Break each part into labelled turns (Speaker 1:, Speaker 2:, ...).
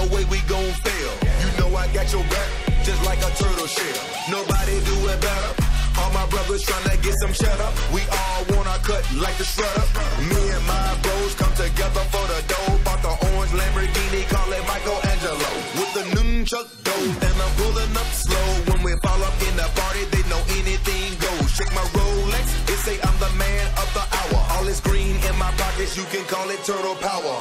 Speaker 1: way we gon' fail. You know I got your back, just like a turtle shell. Nobody do it better. All my brothers tryna get some cheddar. We all want our cut like the shredder. Me and my bros come together for the dough. Bought the orange Lamborghini, call it Michelangelo. With the nunchuck dough, and I'm pulling up slow. When we fall up in the party, they know anything goes. Check my Rolex, they say I'm the man of the hour. All this green in my pockets, you can call it turtle power.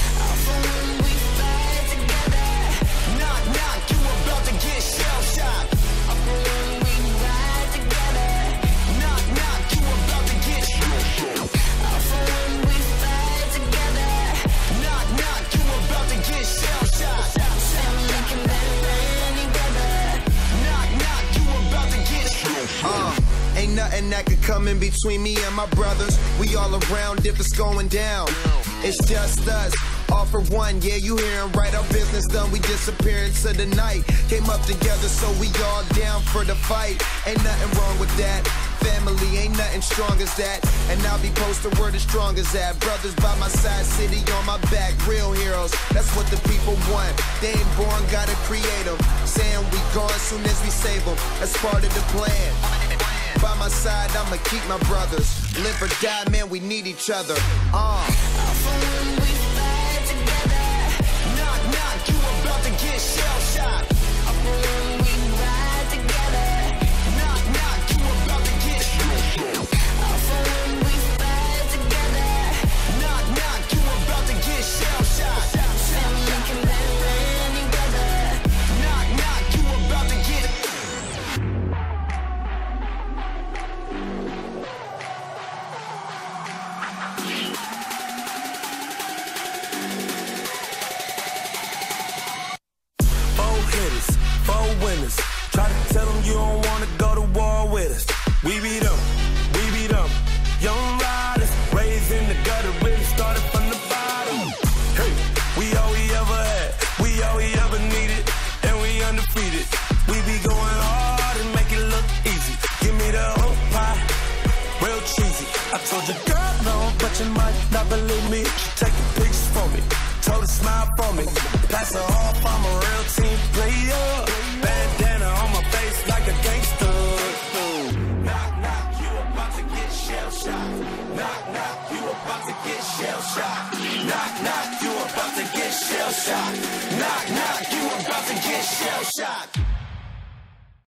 Speaker 2: Ain't nothing that could come in between me and my brothers. We all around if it's going down. It's just us, all for one. Yeah, you hearin' right, our business done. We disappear into the night. Came up together, so we all down for the fight. Ain't nothing wrong with that. Family ain't nothing strong as that. And I'll be posted where the strongest at. Brothers by my side, city on my back. Real heroes, that's what the people want. They ain't born, gotta create them. Saying we gone soon as we save them. That's part of the plan. By my side, I'ma keep my brothers. Live or die, man, we need each other.
Speaker 3: Try to tell them you don't wanna go to war with us. We beat them, young riders, raised in the gutter, really started from the bottom. Hey, we all we ever had, we all we ever needed, and we undefeated. We be going hard and make it look easy. Give me the whole pie, real cheesy. I told your girl no, but you might not believe me. She taking pictures for me, told her smile for me. Pass her off, I'm a real team player. Bandana on my face like a gangster. Knock, knock, you about to get shell shocked. Knock, knock, you about to get shell shocked. Knock, knock, you about to get shell shocked. Knock, knock, you about to get shell shocked.